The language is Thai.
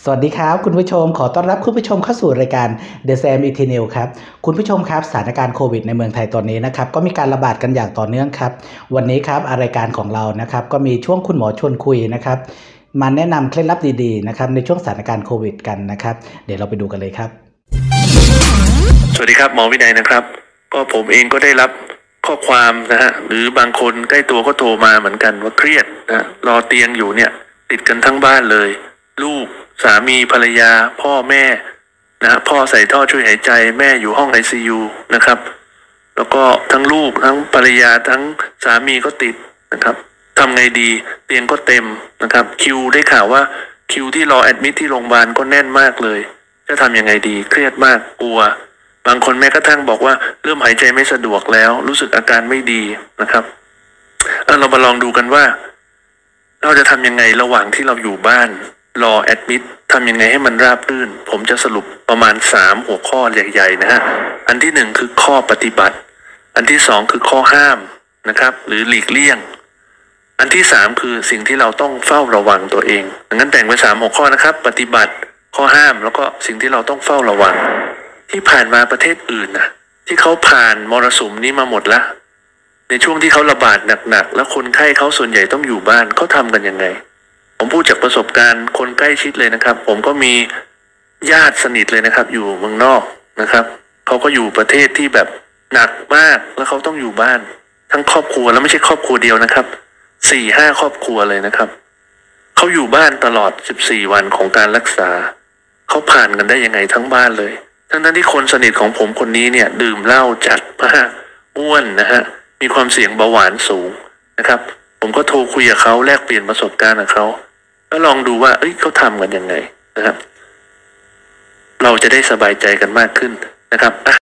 สวัสดีครับคุณผู้ชมขอต้อนรับคุณผู้ชมเข้าสู่รายการ The Sam e t e r n a l ครับคุณผู้ชมครับสถานการณ์โควิดในเมืองไทยตอนนี้นะครับก็มีการระบาดกันอย่างต่อเนื่องครับวันนี้ครับรายการของเรานะครับก็มีช่วงคุณหมอชวนคุยนะครับมาแนะนำเคล็ดลับดีๆนะครับในช่วงสถานการณ์โควิดกันนะครับเดี๋ยวเราไปดูกันเลยครับสวัสดีครับหมอวินัยนะครับก็ผมเองก็ได้รับข้อความนะฮะหรือบางคนใกล้ตัวก็โทรมาเหมือนกันว่าเครียดนะรอเตียงอยู่เนี่ยติดกันทั้งบ้านเลยลูกสามีภรรยาพ่อแม่นะพ่อใส่ท่อช่วยหายใจแม่อยู่ห้อง ICU นะครับแล้วก็ทั้งลูกทั้งภรรยาทั้งสามีก็ติดนะครับทำไงดีเตียงก็เต็มนะครับคิวได้ข่าวว่าคิวที่รอแอดมิทที่โรงพยาบาลก็แน่นมากเลยจะทำยังไงดีเครียดมากกลัวบางคนแม้กระทั่งบอกว่าเริ่มหายใจไม่สะดวกแล้วรู้สึกอาการไม่ดีนะครับเรามาลองดูกันว่าเราจะทำยังไงระหว่างที่เราอยู่บ้านรอแอดมิททำยังไงให้มันราบรื่นผมจะสรุปประมาณ3หัวข้อใหญ่ๆนะฮะอันที่1คือข้อปฏิบัติอันที่2คือข้อห้ามนะครับหรือหลีกเลี่ยงอันที่3คือสิ่งที่เราต้องเฝ้าระวังตัวเองดังนั้นแบ่งเป็น3หัวข้อนะครับปฏิบัติข้อห้ามแล้วก็สิ่งที่เราต้องเฝ้าระวังที่ผ่านมาประเทศอื่นนะที่เขาผ่านมรสุมนี้มาหมดละในช่วงที่เขาระบาดหนักๆแล้วคนไข้เขาส่วนใหญ่ต้องอยู่บ้านเขาทำกันยังไงผมพูดจากประสบการณ์คนใกล้ชิดเลยนะครับผมก็มีญาติสนิทเลยนะครับอยู่เมืองนอกนะครับเขาก็อยู่ประเทศที่แบบหนักมากแล้วเขาต้องอยู่บ้านทั้งครอบครัวแล้วไม่ใช่ครอบครัวเดียวนะครับ4-5ครอบครัวเลยนะครับเขาอยู่บ้านตลอด14วันของการรักษาเขาผ่านกันได้ยังไงทั้งบ้านเลยทั้งที่คนสนิทของผมคนนี้เนี่ยดื่มเหล้าจัดมากอ้วนนะฮะมีความเสี่ยงเบาหวานสูงนะครับผมก็โทรคุยกับเขาแลกเปลี่ยนประสบการณ์กับเขาแล้วลองดูว่าเขาทำกันยังไงนะครับเราจะได้สบายใจกันมากขึ้นนะครับ